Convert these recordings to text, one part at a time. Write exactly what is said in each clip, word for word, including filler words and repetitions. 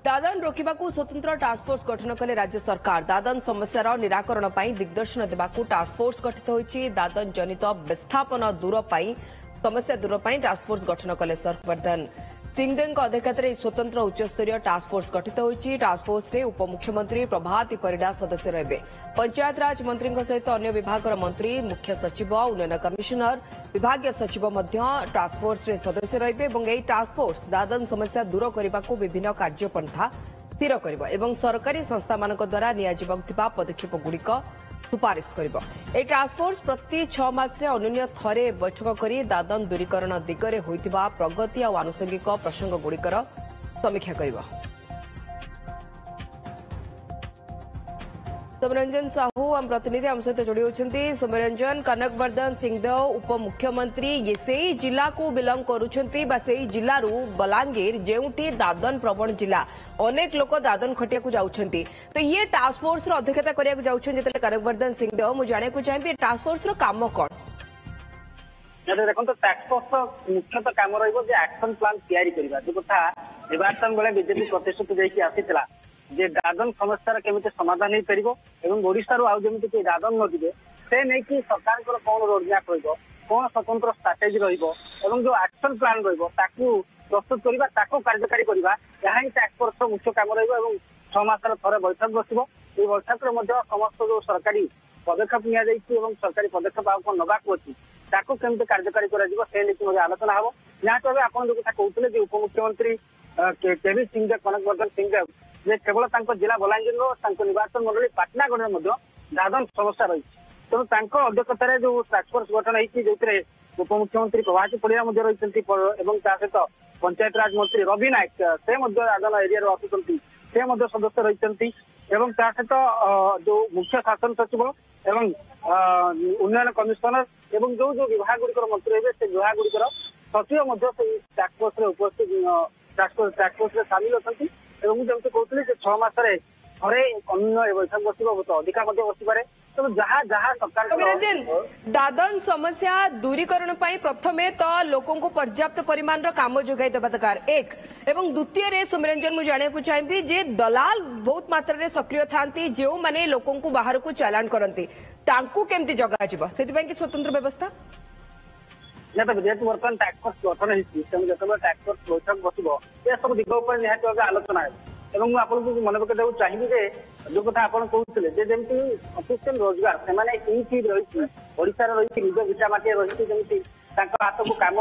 दादन रोकवाकू स्वतंत्र टास्कफोर्स गठन कले राज्य सरकार। दादन समस्यार निराकरण पर दिग्दर्शन देवाकू टास्कफोर्स गठित होईछि। दादन जनित विस्थापन दूर पर समस्या दूर पर टास्कफोर्स गठन कले हर्षवर्धन सिंहदेव अध्यक्षतार स्वतंत्र उच्चस्तरीय टास्कफोर्स गठित होईछि। टास्कफोर्स रे उपमुख्यमंत्री प्रभाती परिडा सदस्य रहिबे। पंचायत राज मंत्री सहित अन्य विभाग मंत्री, मुख्य सचिव, उन्नयन कमिशनर, विभागीय सचिव मध्य टास्कफोर्स रे सदस्य रहिबे एवं एही टास्कफोर्स दादन समस्या दूर करने विभिन्न कार्यपंथा स्थिर करिबो एवं सरकारी संस्था मानक द्वारा नियाजिबाक थिबा पदक्षेप गुड़िक सुपारिश करिबो। ए टास्कफोर्स प्रति छह मास रे अनुन्य थरे बैठक करी दादन दूरीकरण दिगरे होइतिबा प्रगति और आनुषंगिक प्रसंग गुड़िकर समीक्षा करिबो। सोमरंजन साहू आम प्रतिनिधि आम सहित जोड़ी होती। सोमरंजन, कनकवर्धन सिंहदेव उपमुख्यमंत्री ये से जिला को बिलंग करुछंती बा से जिल्लारू बलांगीर जेउठी दादन प्रवण जिला अनेक लोक दादन खटिया को जाउछंती, तो ये टास्क फोर्स रो अध्यक्षता करिया को जाउछन जते कनकवर्धन सिंहदेव मु जाने को चाहिए टास्क फोर्स रो काम कोन देखो तो टास्क फोर्स मुख्यतः काम रहिबो जे एक्शन प्लान तैयारी करबा जो कथा निर्वाचन बेले बीजेपी प्रतिश्रुति देकी आसीतला जे दादन समस्या केमिति समाधान हो पारिबो एवं ओडिशा रो आउ जेमिति कि दादन न दिबे से नै कि सरकार को कोन रोडमैप रहिबो, कोन स्वतंत्र स्ट्रेटेजी रहिबो एवं जो एक्शन प्लान रहिबो ताकू प्रस्तुत करबा ताकू कार्यकारी करबा यहा ही टास्क फोर्स रो मुख्य काम रहिबो एवं छह मासर थरे बैठक बसिबो। ए बैठक रे मध्ये समस्त जो सरकारी पदक्षेप निया जाइछि एवं सरकारी पदक्षेप आ कोन नबाक अछि ताकू केमिति कार्यकारी करा जिवो से नै कि मध्ये आलोचना हबो। या तो आपण जो कथा कहउतले जे उपमुख्यमंत्री केवी सिंहदेव कनकवर्धन सिंहदेव जे केवल जिला बलांगीर निर्वाचन मंडली पाटनागढ़ में दादन समस्या रही तेणु अध्यक्षतार जो टास्कफोर्स गठन होती जो उपमुख्यमंत्री प्रभाती परिडा रही सहित पंचायत राज मंत्री रवि नायक से दादन एरिया आसुंच से सदस्य रही सहित जो मुख्य शासन सचिव एवं उन्नयन कमिशनर एवं जो जो विभाग गुड़िकर मंत्री रहे से विभाग गुड़िकर सचिव टास्कफोर्स उपस्थित टास्कफोर्स सामिल अच्छा एवं जमी कहते छह मासरे थरे अन्य बैठक बस बहुत अधिका बसपे तो जहाँ जहाँ सरकार दादन समस्या दूरीकरण प्रथमे तो लोकों को पर्याप्त परिमाण काम जोगाई देवा दरकार एक एवं द्वितीय रे सोमरंजन मुझे जाने को चाहिए जे दलाल बहुत मात्रा रे सक्रिय थांती जो माने लोकों को बाहर को चालान करती तांकू केमती जगा जिवो सेति कि स्वतंत्र व्यवस्था ना तो जेहेतु बर्तमान टास्क फोर्स गठन होती जो टास्क फोर्स बैठक बस ये सब दिग पर निहत भाव आलोचना है एवं आपको मन पकड़ चाहिए जो कथा आप कहते जमी सफिशिएंट रोजगार से रही ओडिशा रही निज भिटामाटी रही जमी हाथ को कम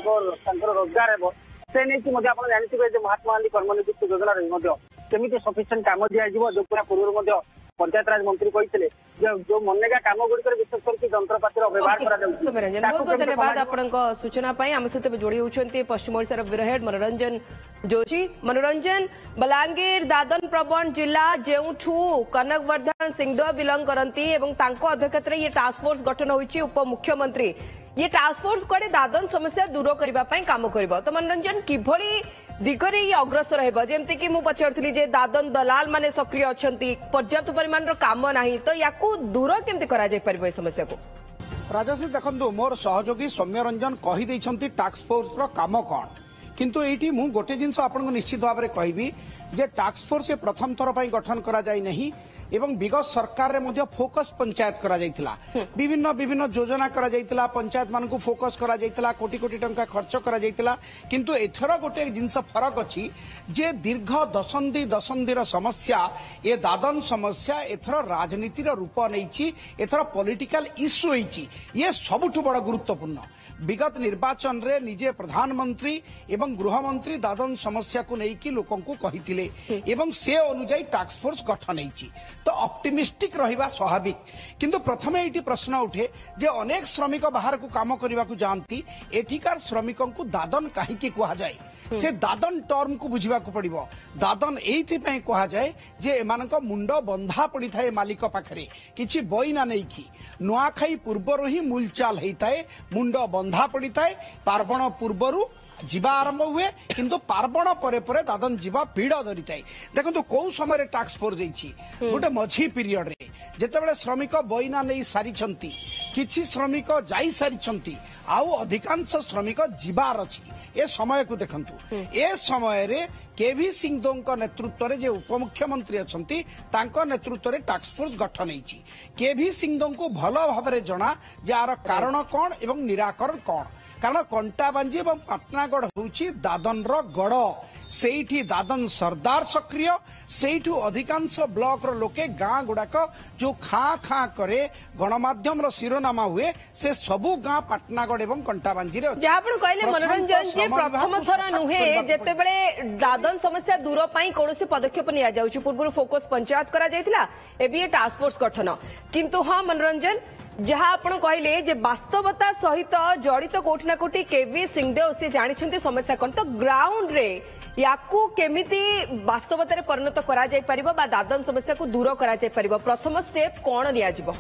हो रोजगार हो से नहीं आप जानते महात्मा गांधी कर्मनियुक्ति योजना रही केमी सफिशिएंट कम दिज्व जो पूरा पूर्व पंचायत राज मंत्री कहते जो मनरेगा काम गुड़िक विशेष करके जंत्रपातिर व्यवहार बहुत बहुत धन्यवाद आपनका सूचना पाई आम सहित जोड़ी होती पश्चिम ओडिशार ब्यूरो हेड मनोरंजन जोशी। मनोरंजन, बलांगीर दादन प्रवण जिला जेउठू कनकवर्धन सिंहदेव बिलंग करती एवं तांको अध्यक्षतार ये टास्क फोर्स गठन होईछि उपमुख्यमंत्री ये टास्क फोर्स कड़े दादन समस्या दूर करने काम करिबो। तो मनोरंजन किभली दिगरे ये अग्रसर हेबो जेमति कि मु पचारथली जे दादन दलाल माने सक्रिय अछंती पर्याप्त परिमाण रो काम नाही तो याकू दूर केमति करा जाय परबो ए समस्या को राजश्री देखंतु मोर सहयोगी सौम्य रंजन कहि दैछंती टास्क फोर्स रो काम कोन किंतु एठी मु गोटे जिंस आपन निश्चित भाव में कहबी जे टास्क फोर्स प्रथम थर पर गठन करा जाय नहीं एवं विगत सरकार रे मध्य फोकस पंचायत करा जायतिला विभिन्न विभिन्न योजना करा जायतिला पंचायत मान को फोकस करा जायतिला कोटी कोटी टंका खर्च करा जायतिला किंतु एथर गोटे जिंस फरक अछि जे दीर्घ दशंधि दशंधिर समस्या ए दादन समस्या एथर राजनीतिर रूप नैछि एथर पॉलिटिकल इश्यू होइछि ये सबुठु बड़ गुरुत्वपूर्ण विगत निर्वाचन रे निजे प्रधानमंत्री एवं गृहमंत्री दादन समस्या को लेकिन लोकों को कही एवं से अनुजाई टास्क फोर्स गठन होती तो ऑप्टिमिस्टिक रहिबा स्वाभाविक किंतु प्रथमे एटी प्रश्न उठे जे अनेक श्रमिक बाहर को काम करने को जानती एठिकार श्रमिकों को दादन कहीं कह जाए से दादन टर्म को बुझा पड़ो दादन ये कह जाए जे एमान मुंड बंधा पड़ी थाए मालिक पाखरे किछि बईना नहीं कि नुआखाई पूर्वर ही मूलचाल होता है मुंड बंधा पड़ी थाए पार्वण पूर्वर जीवा आरंभ हुए किंतु पार्वण परे परे दादन जीवा पीड़ धरी थाए देखो कौ समय टास्क फोर्स गोटे मझी पीरियड रे जेतेबेले श्रमिक बईना नहीं सारी किछि श्रमिक जाई सारी आउ अधिकांश श्रमिक जीवार अच्छी ए समय को देखंतु ए समय रे केवी सिंहदेव नेतृत्व में जो उपमुख्यमंत्री अच्छी नेतृत्व में टास्क फोर्स गठन होती केवी सिंहदेव को भल भाव में जना जे आर कारण कौन एवं निराकरण कौन कारण कंटाबांजी और पाटनागढ़ होची दादन रो गड़ सेठी दादन सरदार सक्रिय सेठू अधिकांश ब्लॉक रो लोके गाँ गुड़ाक जो खाँ खाँ करे गणमाध्यम रो शिरोनामा हुए से सबू गाँ पाटनागढ़ एवं कंटाबांजी जहाँ कहले मनोरंजन जी प्रथम थर नुहे जेतेबेले दादन समस्या दूर पाई कौन पदक्षेप निया जाउछि पूर्व फोकस पंचायत करा जायतिला एबी टास्क फोर्स गठन किंतु हाँ मनोरंजन जहाँ आपण कहले जे वास्तवता सहित जड़ित कोठी ना कोठी केवी सिंहदेव से जानिछन्ति समस्या कोन तो ग्राउंड रे याकू केमिति वास्तवता रे परिणत करा जाय परिबो बा दादन समस्या को दूर करा जाय परिबो प्रथम स्टेप कोन निया जिवो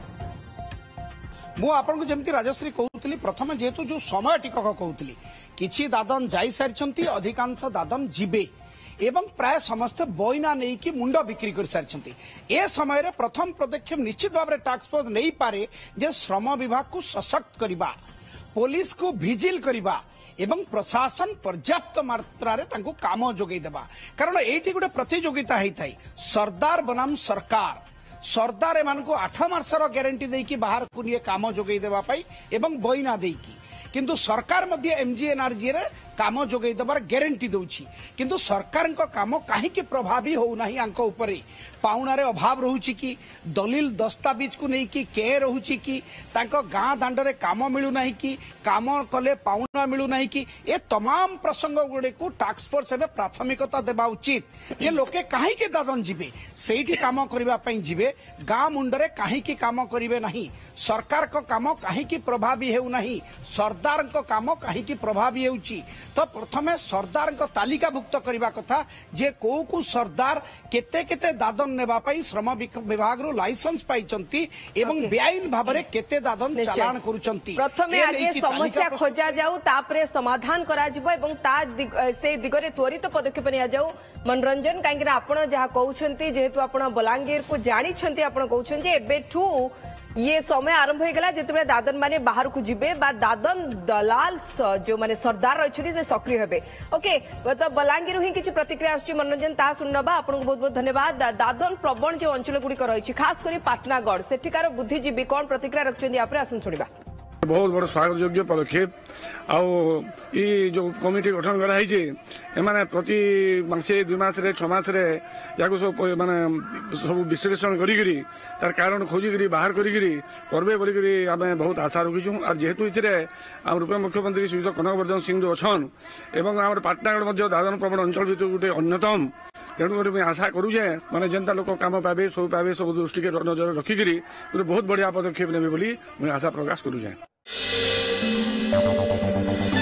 मु आपन जेमती राजश्री कहउतली प्रथम जेतु जो समय टिकक कहउतली किछि दादन जाई सारिछन्ति अधिकांश दादन जिबे एवं प्राय समस्त बइना नहीं कि मुंड बिक्री कर सारी ए समय रे प्रथम पदक्षेप निश्चित भाव में टास्क फोर्स नहीं पारे जे श्रम विभाग को सशक्त करबा पुलिस को भिजिल करबा एवं प्रशासन पर्याप्त मात्रा रे तांको काम जोगै देबा कारण एठी गोटे प्रतियोगिता हेई थाई सरदार बनाम सरकार सरदार एमान को आठ मासर ग्यारंटी देकी बाहर को निये काम जोगै देबा पई एवं बइना देकी किंतु सरकार मध्य एमजीएनआरजी रे काम जोगै देबार ग्यारंटी दउछि किंतु सरकार को काम काहे प्रभावी हो नाही आंको ऊपर पाउना रे अभाव रहउछि कि दलील दस्तावेज को नहीं कि के रहउछि कि तांको गाँ दांड रे काम मिलु नाही कि काम कले पाउना मिलु नाही कि ए तमाम प्रसंग गुडे को टास्क फोर्स एबे प्राथमिकता देबा उचित जे लोके काहे के दादन जिबे सेठी काम करबा पई जिबे गाँ मुंडरे काहे की काम करिवे नाही सरकार को काम काहे की प्रभावी हेउ नाही सरदार को काम काहे की प्रभावी हेउछि तो प्रथमे सरदार को तालिकाभुक्त करबा कथा जे को को सरदार केते केते दादन नेबा पई श्रम विभाग रो लाइसेंस पाइचंती एवं बेआईन भाबरे केते दादन चालान करूचंती प्रथमे आगे समस्या खोजा जाऊ तापरे समाधान करा जिवो एवं ता से दिगरे त्वरित पदक्षेप निया जाऊ मनोरंजन काहेकि आपण जहा कहउछंती जेहेतु आपण बलांगीर को जानि छंती आपण कहउछन जे एबेठू ये समय आरंभ हो गला जिते दादन माने बाहर को जिबे बा दादन दलाल जो माने सरदार रहिछथि से सक्रिय हेबे ओके तो बलांगीर ही किछि प्रतिक्रिया आछि मनोरंजन ता सुनबा आपन बहुत बहुत धन्यवाद दादन प्रवण जो अंचल गुडी रहिछि खास करी पाटनागढ़ सेठिकार बुद्धिजीवी कोन प्रतिक्रिया रखछथि आपरे आसन सुनिबा बहुत बड़ स्वागत योग्य पदक्षेप आउ ई जो कमिटी गठन कराई एमाने प्रति मासे दुई मास रे छ मास रे याको सब माने सब विश्लेषण करी करी तार कारण खोजी करी बाहर करी करी करबे बोली करी आमे बहुत आशा रखिछु और जेहेतु इथिरे आ रुपे मुख्यमंत्री श्री कनकवर्धन सिंह जो अछन एवं हमर पाटनागढ़ मध्य दादन प्रवण अंचल भितर गुटे अन्यतम तेणुकर मैं आशा करूजे माने जनता लोक काम पाबे सब पाबे सब दृष्टि के नजर रखिकी गोटे बहुत बढ़िया पदक्षेप नेबे बोली मैं आशा प्रकाश करूजे।